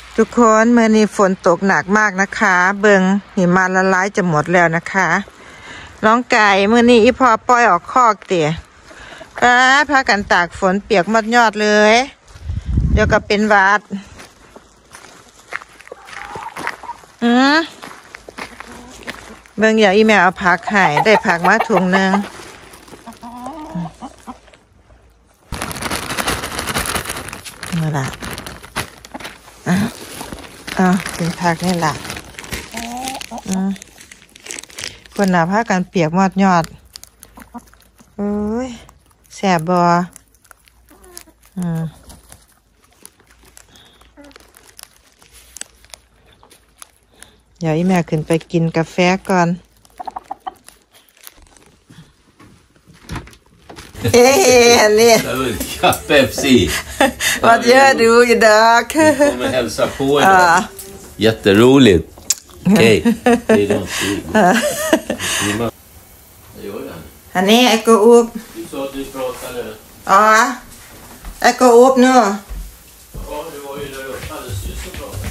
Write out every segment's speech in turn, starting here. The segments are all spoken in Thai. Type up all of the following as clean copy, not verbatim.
ทุกคนเมื่อนี้ฝนตกหนักมากนะคะเบิงหิมะละลายจะหมดแล้วนะคะน้องไก่เมื่อนี้อีพอปล่อยออกคอกเตี๋ยพากันตากฝนเปียกหมดยอดเลยเดี๋ยวก็เป็นหวัดเบิงอย่าอีแม่เอาผักให้ได้ผักมาถุงนึงนี่ล่ะกินผักนี่ล่ะคนหนาผ้ากันเปียกหมดยอดโอ้ยแสบบเดี๋ยวอีแม่ขึ้นไปกินกาแฟก่อนเฮ้นี่ Pepsi. Vad gör du idag? Vi kommer hälsa på idag. Jätteroligt. Okej. Det är de stig. อันนี้ไอ้กูอุบ Du sa att du pratade. อ๋อไอ้กูอุบเนาะ Ja, du var ju där uppe alldeles nyss och pratade.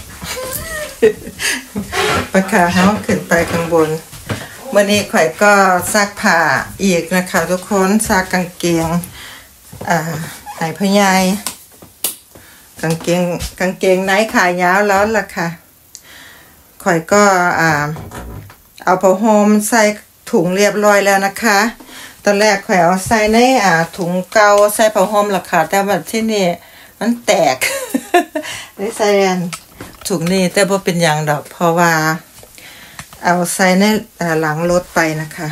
ประกาศเขาขึ้นไปข้างบนวันนี้ข่อยก็ซักผ้าอีกนะคะทุกคนซักกางเกงไหนพ่อใหญ่กางเกงไหนขายาวแล้วล่ะค่ะข่อยก็เอาผ้าห่มใส่ถุงเรียบร้อยแล้วนะคะตอนแรกข่อยเอาใส่ในถุงเก่าใส่ผ้าห่มล่ะค่ะแต่แบบที่นี่มันแตก ได้ใส่ถุงนี้แต่บ่เป็นอย่างดอกเพราะว่าเอาใส่ในหลังรถไปนะคะ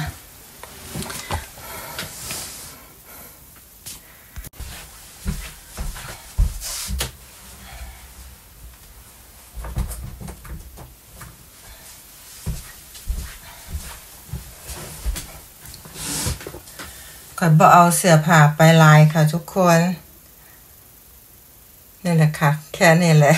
ก่อนบ่เอาเสื้อผ้าไปลายค่ะทุกคนนี่แหละค่ะแค่นี้แหละ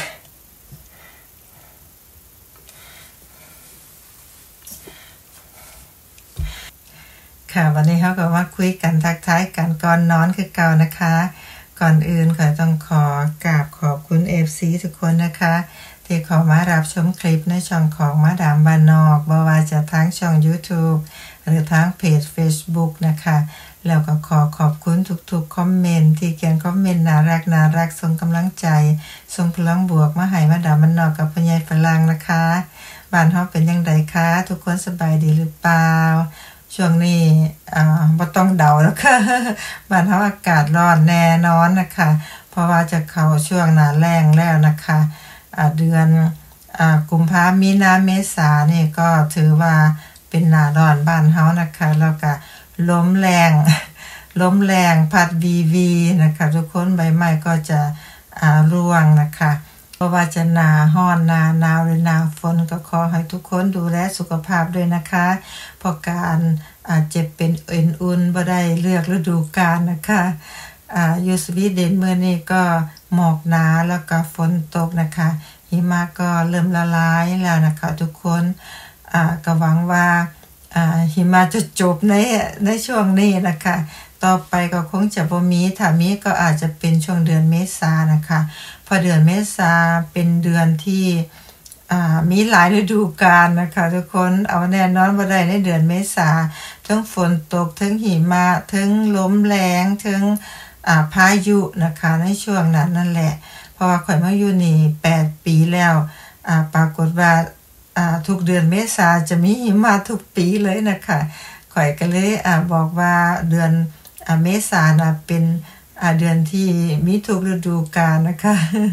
ค่ะวันนี้เขาก็มาคุยกันทักทายกันก่อนนอนคือเก่านะคะก่อนอื่นก็ต้องขอกราบขอบคุณ FC ทุกคนนะคะที่ขอมารับชมคลิปในช่องของมาดามบ้านนอกบ่ว่าจะทั้งช่อง YouTube หรือทั้งเพจ Facebook นะคะแล้วก็ขอบคุณทุกๆคอมเมนต์ที่เขียนคอมเมนต์น่ารักส่งกำลังใจส่งพลังบวกมาให้มาดามบ้านนอกกับพ่อใหญ่ฝรั่งนะคะบ้านเฮาเป็นจังไดคะทุกคนสบายดีหรือเปล่าช่วงนี้บ่ต้องเดาแล้วค่ะบ้านเฮาอากาศร้อนแน่นอนนะคะเพราะว่าจะเข้าช่วงหน้าแล้งแล้วนะคะเดือนกุมภาพันธ์มีนาเมษานี่ก็ถือว่าเป็นหน้าร้อนบ้านเฮานะคะแล้วก็ลมแรงพัดวีนะคะทุกคนใบไม้ก็จะร่วงนะคะเพราะว่าจะหน้าร้อนหน้าหนาวหรือหน้าฝนก็ขอให้ทุกคนดูแลสุขภาพด้วยนะคะเพราะการเจ็บเป็นอุ่นบ่ได้เลือกฤดูกาลนะคะอยู่สวีเดนเมื่อนี้ก็หมอกหนาแล้วก็ฝนตกนะคะหิมะก็เริ่มละลายแล้วนะคะทุกคนก็หวังว่าหิมะจะจบในช่วงนี้นะคะต่อไปก็คงจะบ่มีถ้ามีก็อาจจะเป็นช่วงเดือนเมษายนนะคะเพราะเดือนเมษายนเป็นเดือนที่มีหลายฤดูกาลนะคะทุกคนเอาแน่นอนบ่ได้ในเดือนเมษายนทั้งฝนตกทั้งหิมะทั้งลมแรงทั้งพายุนะคะในช่วงนั้นนั่นแหละเพราะว่าข่อยมาอยู่นี่8ปีแล้วปรากฏว่าทุกเดือนเมษายนจะมีหิมะทุกปีเลยนะคะข่อยก็เลยบอกว่าเดือนเมษายนเป็นเดือนที่มีทุกฤดูกาลนะคะ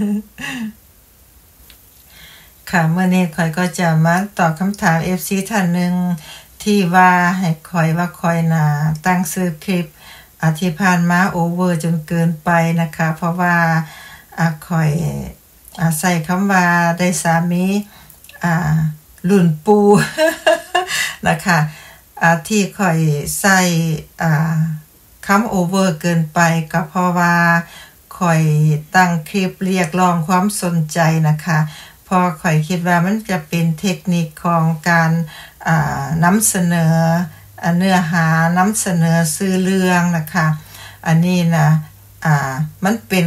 ค่ะเมื่อนี้ข่อยก็จะมาตอบคำถาม FC ท่านหนึ่งที่ว่าให้ข่อยว่าข่อยตั้งชื่อคลิปที่ผ่านมาโอเวอร์จนเกินไปนะคะเพราะว่าข่อยใส่คำว่าได้สามีรุ่นปู นะคะที่ข่อยใส่คำโอเวอร์เกินไปก็เพราะว่าข่อยตั้งคลิปเรียกร้องความสนใจนะคะพอข่อยคิดว่ามันจะเป็นเทคนิคของการนำเสนอเนื้อหานำเสนอสื่อเรื่องนะคะอันนี้นะมันเป็น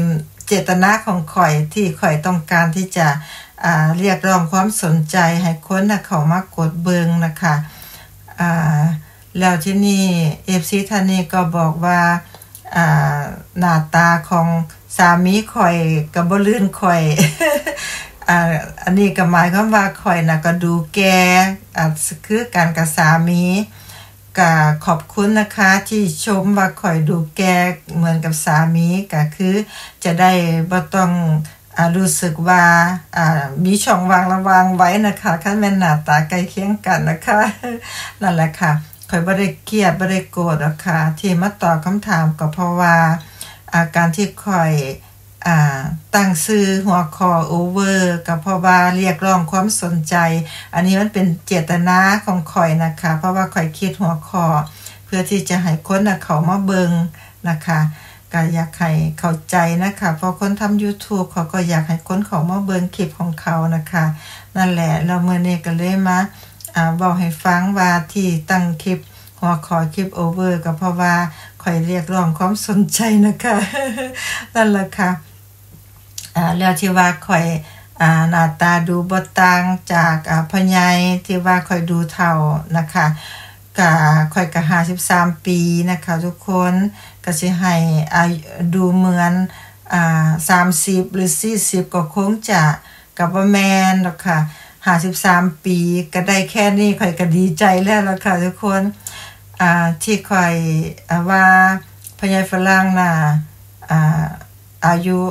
เจตนาของข่อยที่ข่อยต้องการที่จะเรียกร้องความสนใจให้คนน่ะเข้ามากดเบิงนะคะแล้วที่นี่ FC ท่านนี้ก็บอกว่าหน้าตาของสามีข่อยก็บ่ลื่นข่อย อันนี้ก็หมายความว่าข่อยน่ะก็ดูแก่คือการกับสามีก็ขอบคุณนะคะที่ชมว่าข่อยดูแก่เหมือนกับสามีก็คือจะได้บ่ต้องรู้สึกว่ามีช่องว่างระวางไว้นะคะคันแม่นหน้าตาใกล้เคียงกันนะคะนั่นแหละค่ะข่อยบ่ได้เกลียดบ่ได้โกรธหรอกค่ะที่มาตอบคำถามก็เพราะว่าการที่ข่อยตั้งชื่อหัวข้อ over ก็เพราะว่าเรียกร้องความสนใจอันนี้มันเป็นเจตนาของข่อยนะคะเพราะว่าข่อยคิดหัวข้อเพื่อที่จะให้คนเข้ามาเบิ่งนะคะก็อยากให้เข้าใจนะคะเพราะคนทำ YouTube เขาก็อยากให้คนเข้ามาเบิ่งคลิปของเขานะคะนั่นแหละแล้วมื้อนี้ก็เลยมาเว้าให้ฟังว่าที่ตั้งคลิปหัวข้อคลิป over ก็เพราะว่าข่อยเรียกร้องความสนใจนะคะนั่นแหละค่ะแล้วที่ว่าข่อยหน้าตาดูบ่ต่างจากพ่อใหญ่ที่ว่าข่อยดูเฒ่านะคะก็ข่อยก็53ปีนะคะทุกคนก็สิให้ดูเหมือน30หรือ40ก็คงจะก็บ่แม่นหรอกค่ะ53ปีก็ได้แค่นี้ข่อยก็ดีใจแล้วล่ะค่ะทุกคนที่ข่อยว่าพ่อใหญ่ฝรั่งน่ะอายุ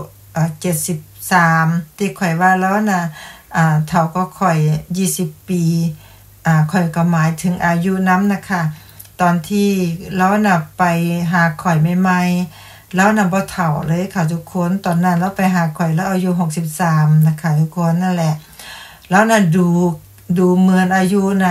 73ที่ข่อยว่าแล้วน่ะเฒ่าก็ข่อย20ปีข่อยก็หมายถึงอายุนำนะคะตอนที่แล้วน่ะไปหาข่อยใหม่ๆแล้วน่ะบ่เฒ่าเลยค่ะทุกคนตอนนั้นเราไปหาข่อยแล้วอายุ63นะคะทุกคนนั่นแหละแล้วน่ะดูเหมือนอายุน่ะ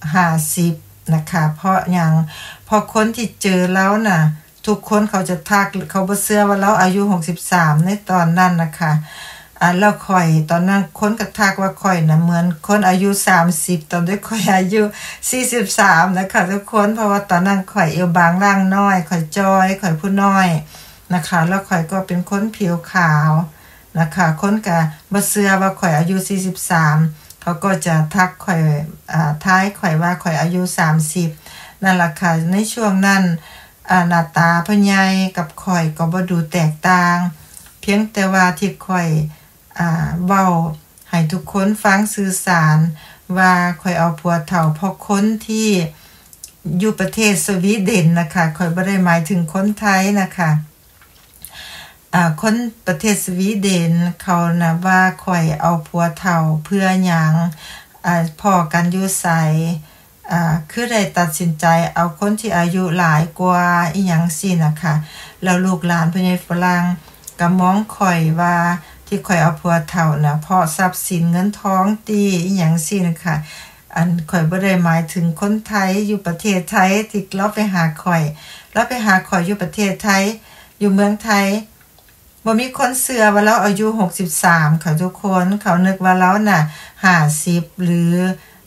50นะคะเพราะหยังพอคนที่เจอแล้วน่ะทุกคนเขาจะทักเขาบ่เชื่อว่าเราอายุ63ในตอนนั้นนะคะแล้วข่อยตอนนั้นคนก็ทักว่าข่อยน่ะเหมือนคนอายุ30ตอนด้วยข่อยอายุ43นะคะทุกคนเพราะว่าตอนนั้นข่อยเอวบางร่างน้อยข่อยจอยข่อยผู้น้อยนะคะแล้วข่อยก็เป็นคนผิวขาวนะคะคนก็บ่เชื่อว่าข่อยอายุ43เขาก็จะทักข่อยท้ายข่อยว่าข่อยอายุ30นั่นล่ะค่ะในช่วงนั้นหน้าตาพ่อใหญ่กับข่อยก็บ่ดูแตกต่างเพียงแต่ว่าที่ข่อยเว้าให้ทุกคนฟังสื่อสารว่าข่อยเอาผัวเฒ่าเพราะคนที่อยู่ประเทศสวีเดนนะคะข่อยบ่ได้หมายถึงคนไทยนะคะคนประเทศสวีเดนเขานะว่าข่อยเอาผัวเฒ่าเพื่อหยังพ้อกันอยู่ไสคือได้ตัดสินใจเอาคนที่อายุหลายกว่าอีหยังซี่นะคะแล้วลูกหลานพ่อใหญ่ฝรั่งก็มองข่อยว่าที่ข่อยเอาผัวเฒ่าน่ะเพราะทรัพย์สินเงินทองตีอีหยังซี่นะคะข่อยบ่ได้หมายถึงคนไทยอยู่ประเทศไทยที่เราไปหาข่อยอยู่ประเทศไทยอยู่เมืองไทยบ่มีคนเชื่อว่าเราอายุ63ค่ะทุกคนเขานึกว่าเราน่ะ50หรือ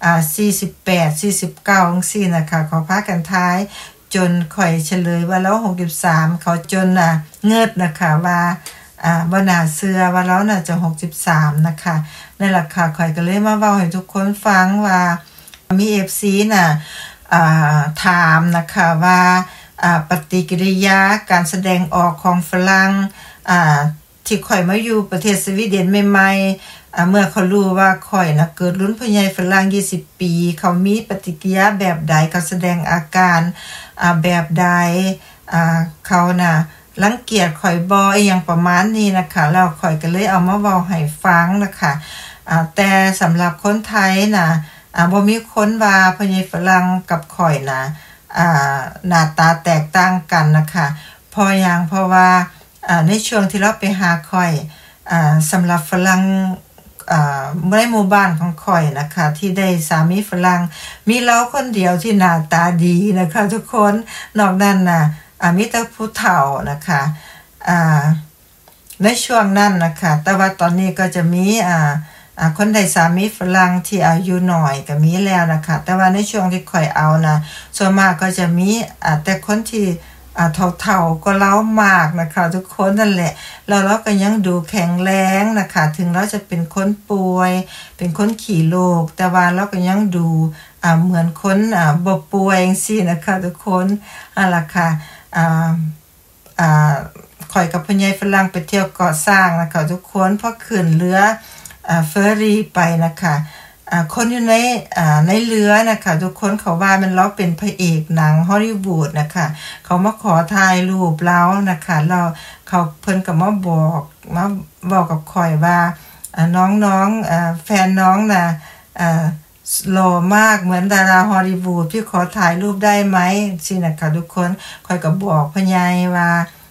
48 49จังซี่นะคะเขาพากันทายจนข่อยเฉลยว่าเรา63เขาจนเงิดนะคะว่าบ่น่าเชื่อว่าเราน่ะจะ63นะคะนั่นล่ะค่ะข่อยก็เลยมาเว้าให้ทุกคนฟังว่ามี FC น่ะถามนะคะว่าปฏิกิริยาการแสดงออกของฝรั่งที่ข่อยมาอยู่ประเทศสวีเดนใหม่ๆเมื่อเขารู้ว่าข่อยน่ะเกิดรุ่นพ่อใหญ่ฝรั่ง20ปีเขามีปฏิกิริยาแบบใดเขาแสดงอาการแบบใดเขาน่ะรังเกียจข่อยบ่อีหยังประมาณนี้นะคะแล้วข่อยก็เลยเอามาเว้าให้ฟังนะคะแต่สำหรับคนไทยน่ะบ่มีคนว่าพ่อใหญ่ฝรั่งกับข่อยน่ะหน้าตาแตกต่างกันนะคะเพราะว่าในช่วงที่เราไปหาข่อยสำหรับฝรั่งในหมู่บ้านของข่อยนะคะที่ได้สามีฝรั่งมีเราคนเดียวที่หน้าตาดีนะคะทุกคนนอกนั้นน่ะมีแต่ผู้เฒ่านะคะในช่วงนั้นนะคะแต่ว่าตอนนี้ก็จะมีคนได้สามีฝรั่งที่อายุน้อยก็มีแล้วนะคะแต่ว่าในช่วงที่ข่อยเอานะส่วนมากก็จะมีแต่คนที่เท่าๆก็เล้ามากนะคะทุกคนนั่นแหละแล้วเราก็ยังดูแข็งแรงนะคะถึงเราจะเป็นคนป่วยเป็นคนขี่โรคแต่ว่าเราก็ยังดูเหมือนคนบ่ป่วยจังซี่นะคะทุกคนล่ะค่ะข่อยกับพ่อใหญ่ฝรั่งไปเที่ยวก่อสร้างนะคะทุกคนพอขึ้นเรือเฟอร์รี่ไปนะคะคนอยู่ในเรือนะคะทุกคนเขาว่ามันเราเป็นพระเอกหนังฮอลลีวูดนะคะเขามาขอถ่ายรูปเรานะคะเขาเพิ่นก็มาบอกกับข่อยว่าน้องแฟนน้องน่ะหล่อมากเหมือนดาราฮอลลีวูดพี่ขอถ่ายรูปได้ไหมสินะคะทุกคนข่อยก็บอกพ่อใหญ่ว่า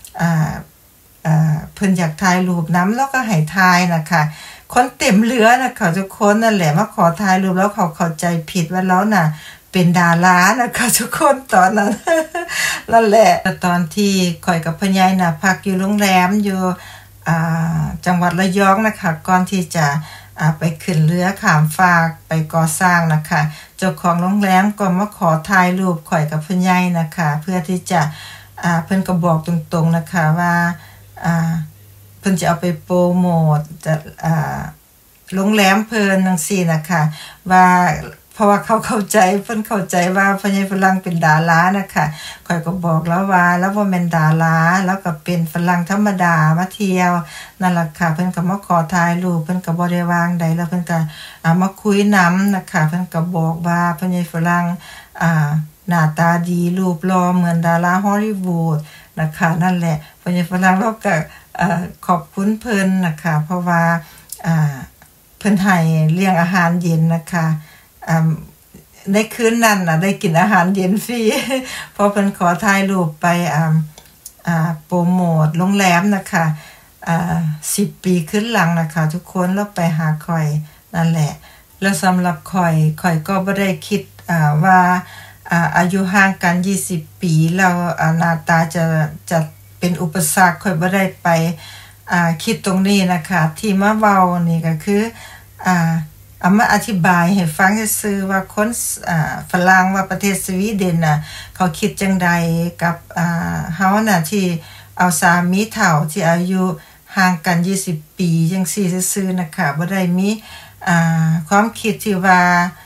เพิ่นอยากถ่ายรูปน้ำแล้วก็ให้ถ่ายนะคะคนเต็มเรือนะคะทุกคนนั่นแหละมาขอถ่ายรูปแล้วเขาเข้าใจผิดว่าเราน่ะเป็นดารานะคะทุกคนตอนนั้น นั่นแหละตอนที่ข่อยกับพ่อใหญ่น่ะพักอยู่โรงแรมอยู่จังหวัดระยองนะคะก่อนที่จะไปขึ้นเรือข้ามฟากไปก่อสร้างนะคะเจ้าของโรงแรมก็มาขอถ่ายรูปข่อยกับพ่อใหญ่นะคะเพื่อที่จะเพิ่นก็บอกตรงๆนะคะว่าเพิ่นจะเอาไปโปรโมทจะโรงแรมเพิ่นจังซี่นะคะว่าเพราะว่าเขาเข้าใจเพิ่นเข้าใจว่าพ่อใหญ่ฝรั่งเป็นดารานะคะข่อยก็บอกแล้วว่าแล้วบ่แม่นดาราแล้วก็เป็นฝรั่งธรรมดามาเที่ยวนั่นล่ะค่ะเพิ่นก็มาขอถ่ายรูปเพิ่นก็บ่ได้วางใดแล้วเพิ่นก็มาคุยนำนะคะเพิ่นก็บอกว่าพ่อใหญ่ฝรั่งหน้าตาดีรูปหล่อเหมือนดาราฮอลลีวูดนะคะนั่นแหละพ่อใหญ่ฝรั่งเราก็ขอบคุณเพิ่นนะคะเพราะว่าเพิ่นให้เลี้ยงอาหารเย็นนะคะในคืนนั้นน่ะได้กินอาหารเย็นฟรีเพราะเพิ่นขอถ่ายรูปไปโปรโมทโรงแรมนะคะ10 ปีขึ้นหลังนะคะทุกคนแล้วไปหาข่อยนั่นแหละแล้วสำหรับข่อยก็บ่ได้คิดว่าอายุห่างกัน20 ปีแล้วหน้าตาจะเป็นอุปสรรคข่อยบ่ได้ไปคิดตรงนี้นะคะที่มาเว้านี่ก็คือมาอธิบายให้ฟังซื่อๆว่าคนฝรั่งว่าประเทศสวีเดนน่ะเขาคิดจังใดกับเฮาน่ะที่เอาสามีเฒ่าที่อายุห่างกัน20 ปีจังซี่ซื่อๆนะคะบ่ได้มีความคิดที่ว่า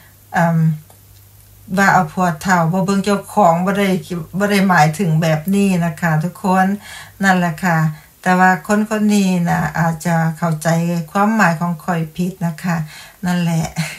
เอาผัวเฒ่าบ่เบิ่งเจ้าของบ่ได้หมายถึงแบบนี้นะคะทุกคนนั่นแหละค่ะแต่ว่าคนนี้นะอาจจะเข้าใจความหมายของข่อยผิดนะคะนั่นแหละ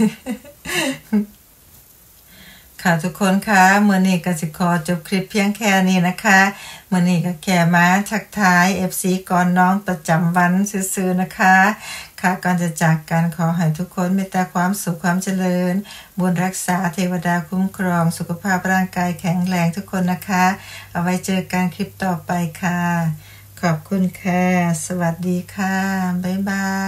ค่ะทุกคนคะมื้อนี้ก็สิขอจบคลิปเพียงแค่นี้นะคะมื้อนี้ก็แค่มาทักทาย FC ก่อนน้องประจำวันซื่อๆนะคะค่ะก่อนจะจากกันขอให้ทุกคนมีแต่ความสุขความเจริญบุญรักษาเทวดาคุ้มครองสุขภาพร่างกายแข็งแรงทุกคนนะคะเอาไว้เจอกันคลิปต่อไปค่ะขอบคุณค่ะสวัสดีค่ะบ๊ายบาย